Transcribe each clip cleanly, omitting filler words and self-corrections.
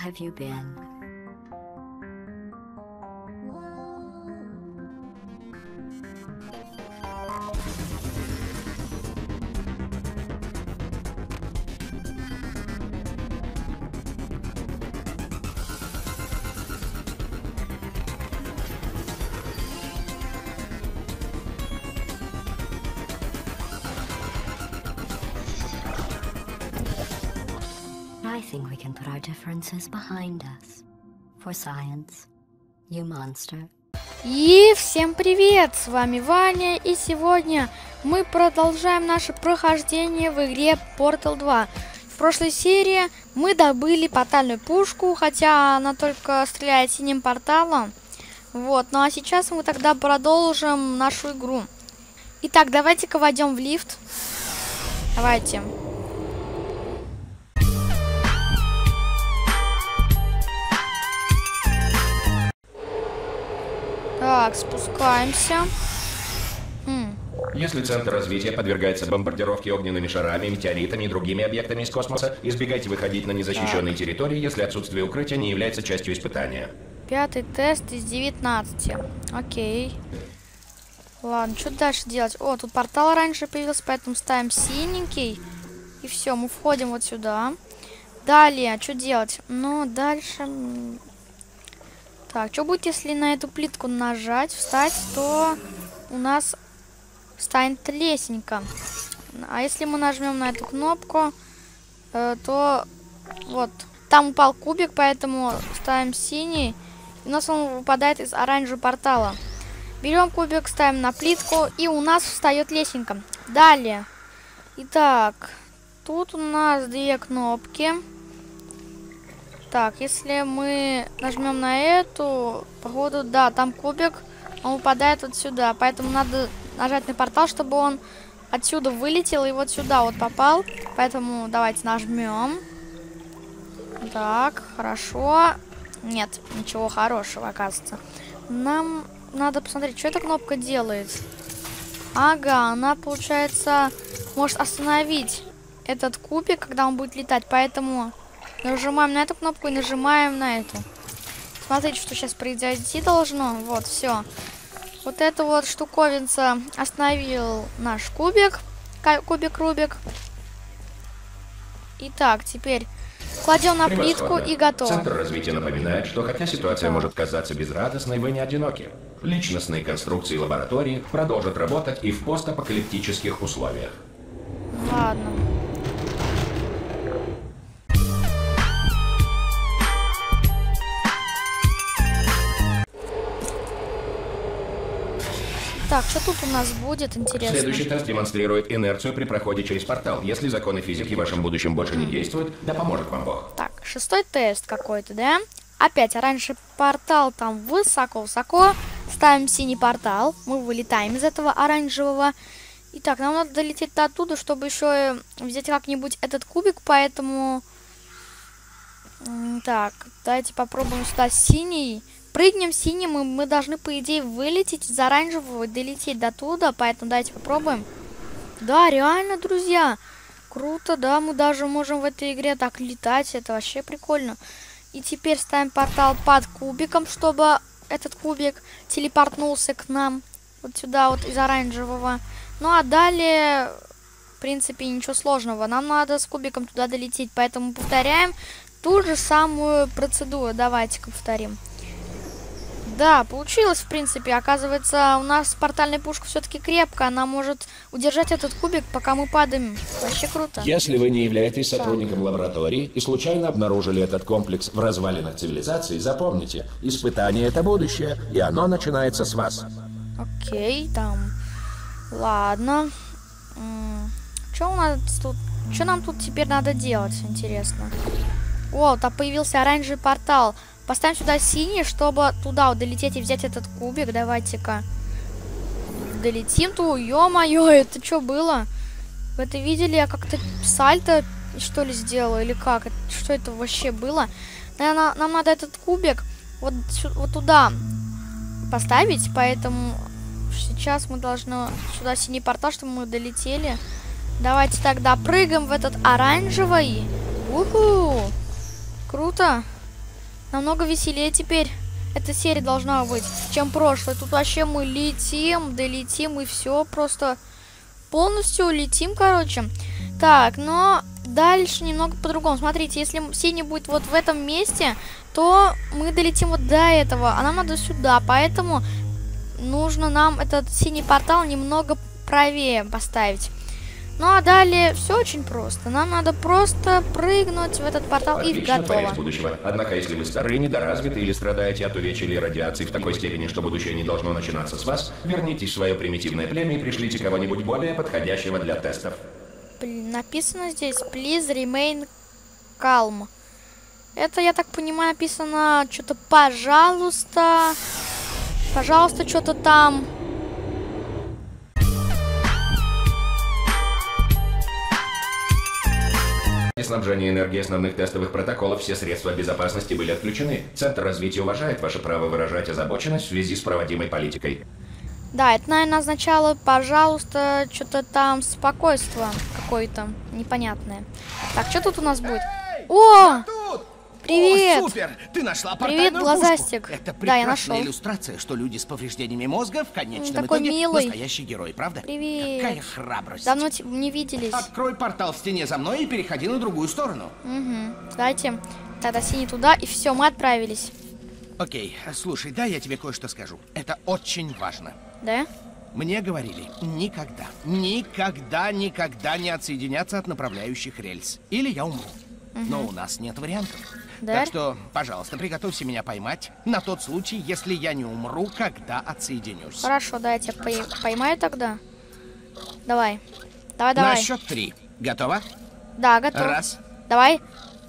have you been? I think we can put our differences behind us. For science, you monster. И всем привет! С вами Ваня, и сегодня мы продолжаем наше прохождение в игре Portal 2. В прошлой серии мы добыли портальную пушку, хотя она только стреляет синим порталом. Вот, ну а сейчас мы тогда продолжим нашу игру. Итак, давайте-ка войдем в лифт. Давайте. Так, спускаемся. Если центр развития подвергается бомбардировке огненными шарами, метеоритами и другими объектами из космоса, избегайте выходить на незащищенные территории, если отсутствие укрытия не является частью испытания. 5-й тест из 19. Окей. Ладно, что дальше делать? О, тут портал раньше появился, поэтому ставим синенький. И все, мы входим вот сюда. Далее, что делать? Ну, дальше... Так, что будет, если на эту плитку нажать, встать, то у нас станет лесенка. А если мы нажмем на эту кнопку, то вот, там упал кубик, поэтому ставим синий. И у нас он выпадает из оранжевого портала. Берем кубик, ставим на плитку, и у нас встает лесенка. Далее. Итак, тут у нас две кнопки. Так, если мы нажмем на эту, походу, да, там кубик, он упадает вот сюда. Поэтому надо нажать на портал, чтобы он отсюда вылетел и вот сюда вот попал. Поэтому давайте нажмем. Так, хорошо. Нет, ничего хорошего, оказывается. Нам надо посмотреть, что эта кнопка делает. Ага, она, получается, может остановить этот кубик, когда он будет летать. Поэтому... Нажимаем на эту кнопку и нажимаем на эту. Смотрите, что сейчас произойти должно. Вот, все. Вот эта вот штуковинца остановил наш кубик. Кубик-рубик. Итак, теперь кладем на плитку и готово. Центр развития напоминает, что хотя ситуация может казаться безрадостной, вы не одиноки. Личностные конструкции лаборатории продолжат работать и в постапокалиптических условиях. Ладно. Так, что тут у нас будет, интересно? Следующий тест демонстрирует инерцию при проходе через портал. Если законы физики в вашем будущем больше не действуют, да поможет вам Бог. Так, 6-й тест какой-то, да? Опять оранжевый портал там высоко-высоко. Ставим синий портал. Мы вылетаем из этого оранжевого. Итак, нам надо долететь до оттуда, чтобы еще взять как-нибудь этот кубик, поэтому... Так, давайте попробуем сюда синий. Прыгнем синим, и мы должны, по идее, вылететь из оранжевого и долететь до туда, поэтому давайте попробуем. Да, реально, друзья, круто, да, мы даже можем в этой игре так летать, это вообще прикольно. И теперь ставим портал под кубиком, чтобы этот кубик телепортнулся к нам, вот сюда, вот из оранжевого. Ну, а далее, в принципе, ничего сложного, нам надо с кубиком туда долететь, поэтому повторяем ту же самую процедуру, давайте-ка повторим. Да, получилось, в принципе. Оказывается, у нас портальная пушка все-таки крепкая. Она может удержать этот кубик, пока мы падаем. Вообще круто. Если вы не являетесь сотрудником лаборатории и случайно обнаружили этот комплекс в развалинах цивилизации, запомните, испытание — это будущее, и оно начинается с вас. Окей, там... Ладно. Что у нас тут? Что нам тут теперь надо делать, интересно? О, там появился оранжевый портал. Поставим сюда синий, чтобы туда вот долететь и взять этот кубик. Давайте-ка долетим. Ё-моё, это что было? Вы это видели? Я как-то сальто, что ли, сделала? Или как? Что это вообще было? Наверное, нам надо этот кубик вот туда поставить. Поэтому сейчас мы должны сюда синий портал, чтобы мы долетели. Давайте тогда прыгаем в этот оранжевый. Уху! Круто! намного веселее теперь эта серия должна быть, чем прошлая. Тут вообще мы летим, долетим и все, просто полностью летим, короче. Так, но дальше немного по-другому. Смотрите, если синий будет вот в этом месте, то мы долетим вот до этого, а нам надо сюда, поэтому нужно нам этот синий портал немного правее поставить. Ну а далее все очень просто. Нам надо просто прыгнуть в этот портал. Отлично, и готово. творец будущего. Однако, если вы стары, недоразвиты или страдаете от увечья или радиации в такой степени, что будущее не должно начинаться с вас, вернитесь в свое примитивное племя и пришлите кого-нибудь более подходящего для тестов. Написано здесь please remain calm. Это, я так понимаю, написано что-то пожалуйста. Пожалуйста, что-то там. При снабжении энергии основных тестовых протоколов все средства безопасности были отключены. Центр развития уважает ваше право выражать озабоченность в связи с проводимой политикой. Да, это, наверное, означало, пожалуйста, что-то там спокойствие какое-то непонятное. Так, что тут у нас будет? О! Привет! О, супер! Ты нашла Привет, портальную глазастик. пушку. Это Да, я прекрасная нашел. иллюстрация, что люди с повреждениями мозга в конечном такой итоге милый. настоящий герой, правда? Привет. Какая храбрость. Давно не виделись. Открой портал в стене за мной и переходи на другую сторону. Угу. Давайте тогда синий туда, и все, мы отправились. Окей, слушай, да, я тебе кое-что скажу. Это очень важно. Да? Мне говорили, никогда не отсоединяться от направляющих рельс. Или я умру. Но у нас нет вариантов. Да? Так что, пожалуйста, приготовься меня поймать на тот случай, если я не умру, когда отсоединюсь. Хорошо, да, я тебя поймаю тогда. Давай. Давай, На давай. счет 3. Готова? Да, готов. Раз. Давай.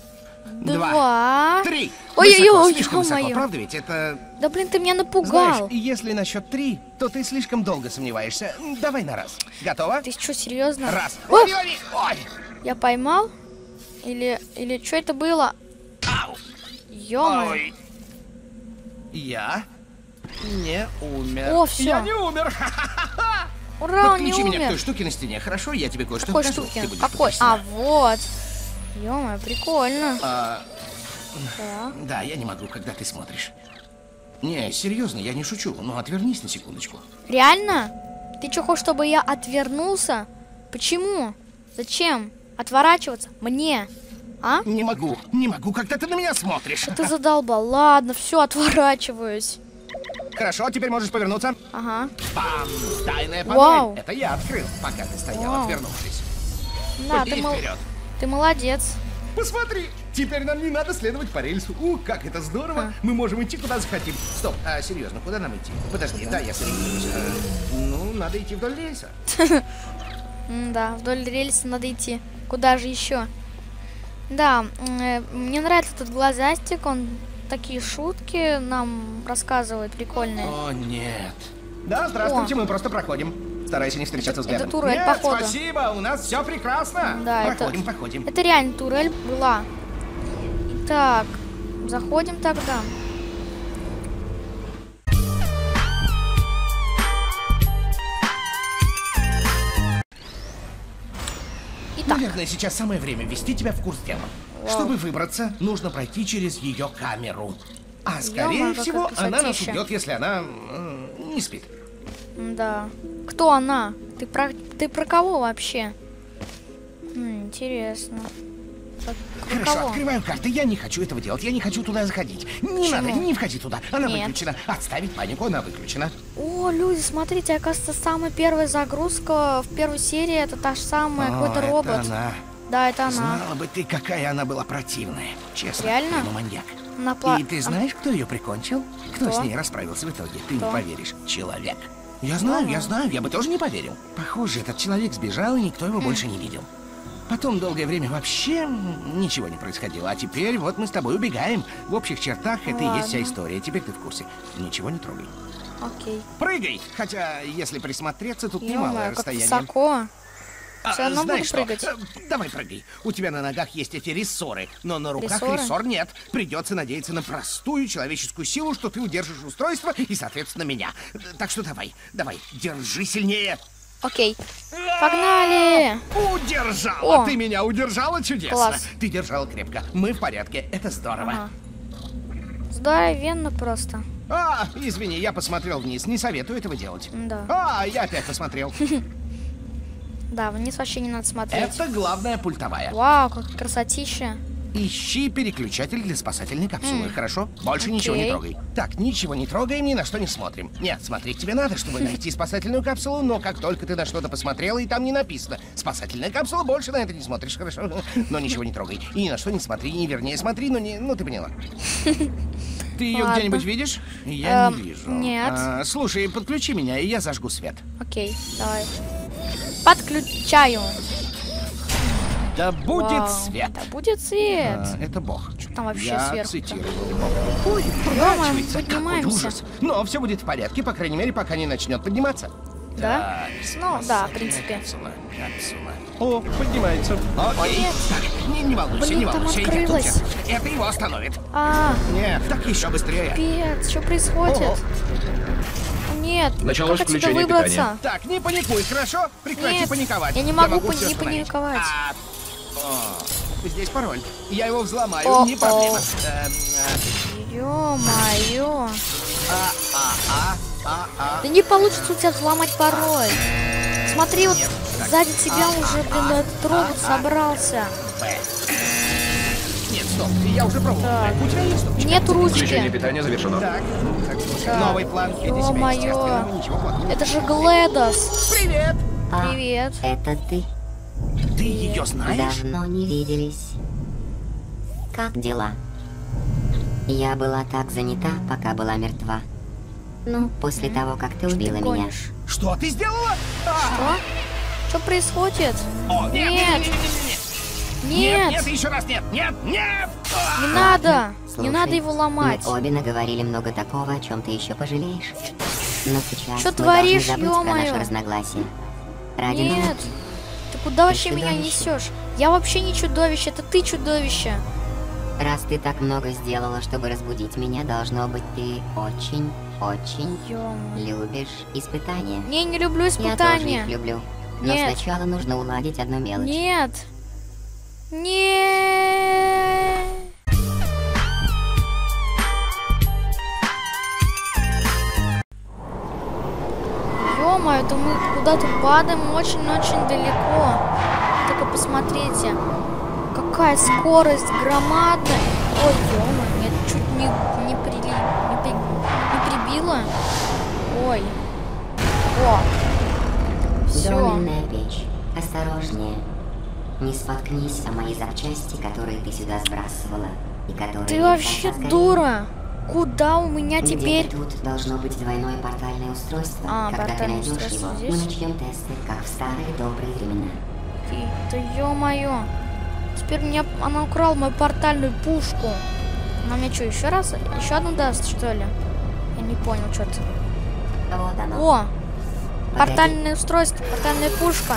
2, 3. Ой-ой-ой, Слишком высоко, ё-моё. правда ведь? Это... Да блин, ты меня Знаешь, напугал. если на счет 3, то ты слишком долго сомневаешься. Давай на раз. Готова? Ты что, серьезно? Раз. О! Лови, лови. Ой! Я поймал? Или что это было? Ау! Ё-моё. Ой. Я не умер. О, всё. Я не умер. Ура, он не Подключи меня к той умер. штуке на стене, хорошо? Я тебе кое-что Какой покажу. штуки? Ты будешь Какой? потрясена. А, вот. Ё-моё, прикольно. А, Да. да, я не могу, когда ты смотришь. Не, серьезно, я не шучу. Ну, отвернись на секундочку. Реально? Ты что, хочешь, чтобы я отвернулся? Почему? Зачем? Отворачиваться? Мне? А? Не могу, когда ты на меня смотришь. Ты задолбал. Ладно, все, отворачиваюсь. Хорошо, теперь можешь повернуться. Ага. Бам! Тайная Вау. панель. Это я открыл, пока ты стоял, Вау. отвернувшись. Да, Побери вперед. ты молодец. Посмотри, теперь нам не надо следовать по рельсу. Как это здорово. Мы можем идти куда захотим. Стоп, серьезно, куда нам идти? Подожди, да, я сориентируюсь. Ну, надо идти вдоль рельса. Да, вдоль рельса надо идти. Куда же еще? Да, мне нравится этот глазастик, он такие шутки нам рассказывает прикольные. О, нет. Да, здравствуйте, мы просто проходим. Старайся не встречаться взглядом. это турель, Нет, походу. спасибо, у нас все прекрасно. Да, проходим. Это реально турель была. Так, заходим тогда. Итак, Наверное, сейчас самое время ввести тебя в курс дела. Чтобы выбраться, нужно пройти через ее камеру. А скорее Ё-моё, какая всего, она нас красотища. убьет, если она не спит. да. Кто она? Ты про кого вообще? Интересно. Про Хорошо, кого? открываю карты. Я не хочу этого делать. Я не хочу туда заходить. Не надо, не входи туда. Она Нет. выключена. Отставить панику, она выключена. О, люди, смотрите, оказывается, самая первая загрузка в первой серии это та же самая, какой-то это робот. она. Да, это она. Знала бы ты, какая она была противная. Честно. Реально? прямо маньяк. Напла- И ты знаешь, кто ее прикончил? Кто Кто? с ней расправился в итоге? Ты Кто? не поверишь. Человек. Я знаю, я бы тоже не поверил. Похоже, этот человек сбежал, и никто его больше не видел. Потом долгое время вообще ничего не происходило. А теперь вот мы с тобой убегаем. В общих чертах это и есть вся Ладно. история. Теперь ты в курсе. Ничего не трогай. Окей. Прыгай! Хотя, если присмотреться, тут немалое Ё-моё, как расстояние. высоко. Все равно буду знаешь что? прыгать. Давай прыгай. У тебя на ногах есть эти рессоры, но на руках Рессоры? рессор нет. Придется надеяться на простую человеческую силу, что ты удержишь устройство и, соответственно, меня. Так что давай, держи сильнее. Окей. Погнали! Удержала! О! Ты меня удержала чудесно. Класс. Ты держала крепко. Мы в порядке. Это здорово. Ага. Здоровенно просто. А, извини, я посмотрел вниз. Не советую этого делать. Да. А, я опять посмотрел. Да, вниз вообще не надо смотреть. Это главная пультовая. Вау, как красотища. Ищи переключатель для спасательной капсулы, хорошо? Больше ничего не Окей. трогай. Так, ничего не трогаем, ни на что не смотрим. Нет, смотреть тебе надо, чтобы найти спасательную капсулу, но как только ты на что-то посмотрела, и там не написано «Спасательная капсула», больше на это не смотришь, хорошо? Но ничего не трогай. И ни на что не смотри, не вернее смотри, но не... Ну, ты поняла. Ты ее Ладно. где-нибудь видишь? Я не вижу. нет. Слушай, подключи меня, и я зажгу свет. Окей, давай. Подключаю. Да будет Вау, свет. Да будет свет. Это Бог. Что там вообще Я сверху-то? цитирую Бога. Ой, Ё-моё, поворачивается, какой поднимаемся. ужас. Но все будет в порядке, по крайней мере, пока не начнет подниматься. Да? Так, Ну, да, в спасательная принципе. капсула. О, поднимается. Окей. Нет. Так, не волнуйся, Блин, не там волнуйся. открылось. Это его остановит. А, Нет, так еще быстрее. пипец, что происходит? Ого. Нет, Началось как отсюда включение выбраться? питания. Так, не паникуй, хорошо? Прекрати Нет, паниковать. я не могу всё не остановить. паниковать. Здесь пароль. Я его взломаю, О-о. не проблема. Ё-моё. Да не получится у тебя взломать пароль. Смотри, вот сзади тебя уже, блин, этот робот собрался. Нет, стоп, я уже пробовал. Так. У тебя есть ручка? Нет Включение ручки. питания завершено. Так, слушай, Так. новый план. Веди себя Ё-моё. естественно, ничего плохого. Это же Глэдос. Привет! Привет. Это ты? Ты ее знаешь? Давно не виделись. Как дела? Я была так занята, пока была мертва. Ну, после того, как ты убила Ты меня. гонишь. Что ты сделала? Что? Что происходит? О, нет, Нет. нет, нет, нет, Нет, нет, еще раз нет, нет, нет! не надо. Не Слушай, надо его ломать. Мы обе наговорили много такого, о чем ты еще пожалеешь. Но сейчас Чё мы творишь, должны забыть про ё-моё? наши разногласия. Ради Нет. науки. Ты куда вообще меня чудовище. несешь? Я вообще не чудовище, это ты чудовище. Раз ты так много сделала, чтобы разбудить меня, должно быть, ты очень Ё-моё. любишь испытания. Не, не люблю Я тоже испытания. их люблю. Но Нет. сначала нужно уладить одну мелочь. Нет. Нет. Ё-моё, это мы куда-то падаем очень-очень далеко. Только посмотрите. Какая скорость громадная. Ой, ё-моё, нет, чуть не прибило. Ой. О. Все. Доменная печь. Осторожнее. Не споткнись о мои запчасти, которые ты сюда сбрасывала. И которые Ты не вообще до конца сгорели. дура. Куда у меня теперь? Где-то тут должно быть двойное портальное устройство. А, Когда ты портальное найдешь устройство его, здесь? мы начнем тесты, как в старые добрые времена. Да ё-моё. Теперь мне она украла мою портальную пушку. Она мне что, еще раз? Еще одну даст, что ли? Я не понял, что-то. Вот оно. О! Погоди. Портальное устройство, портальная пушка.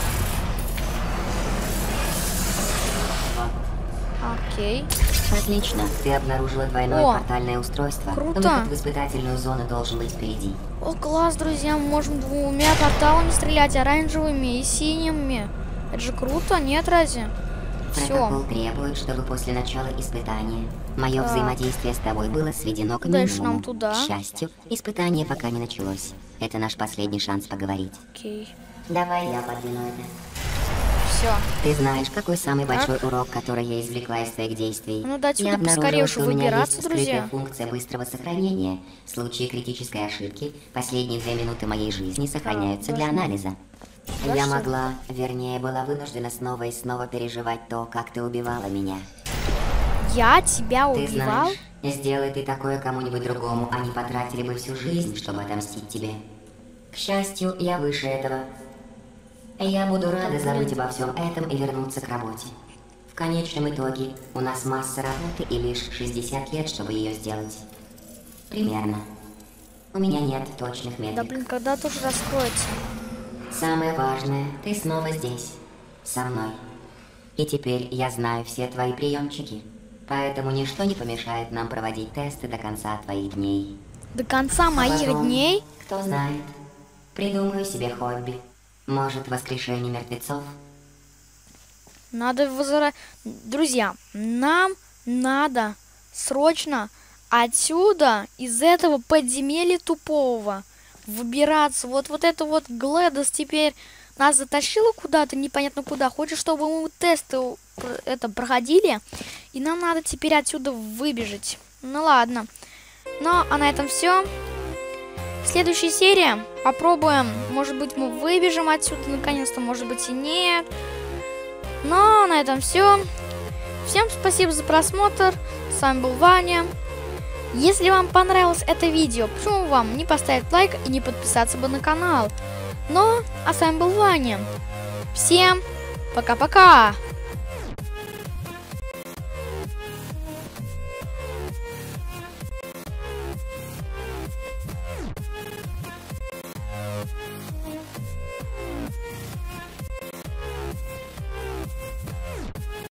Окей. Отлично. Ты обнаружила двойное О, портальное устройство. круто. Выход в испытательную зону должен быть впереди. О, класс, друзья, мы можем двумя порталами стрелять, оранжевыми и синими. Это же круто, нет разве? Протокол Все. требует, чтобы после начала испытания мое Так. взаимодействие с тобой было сведено к Дальше минимуму. нам туда. К счастью, испытание пока не началось. Это наш последний шанс поговорить. Окей. Давай я подвину это. Все. Ты знаешь, какой самый Так. большой урок, который я извлекла из твоих действий? Ну, да, отсюда я обнаружила, поскорее что уже у меня выбираться, есть скрытая друзья. функция быстрого сохранения. В случае критической ошибки, последние 2 минуты моей жизни сохраняются для даже- анализа. Да Я что? могла, вернее, была вынуждена снова и снова переживать то, как ты убивала меня. Я тебя Ты убивал? знаешь, сделай ты такое кому-нибудь другому, они потратили бы всю жизнь, чтобы отомстить тебе. К счастью, я выше этого. Я буду рада забыть обо всем этом и вернуться к работе. В конечном итоге у нас масса работы и лишь 60 лет, чтобы ее сделать. Примерно. У меня нет точных Да метрик. блин, когда тоже раскроется? Самое важное, ты снова здесь, со мной. И теперь я знаю все твои приемчики. Поэтому ничто не помешает нам проводить тесты до конца твоих дней. До конца А моих потом, дней? Кто знает, придумаю себе хобби. Может, воскрешение мертвецов? Надо Друзья, нам надо срочно отсюда, из этого подземелья тупого, выбираться. Вот это вот Глэдис теперь нас затащила куда-то, непонятно куда. Хочет, чтобы мы тесты проходили. И нам надо теперь отсюда выбежать. Ну ладно. Ну, а на этом все. Следующая серия. Попробуем. Может быть, мы выбежим отсюда наконец-то, может быть и нет. Но на этом все. Всем спасибо за просмотр. С вами был Ваня. Если вам понравилось это видео, почему вам не поставить лайк и не подписаться бы на канал? Ну, а с вами был Ваня. Всем пока-пока!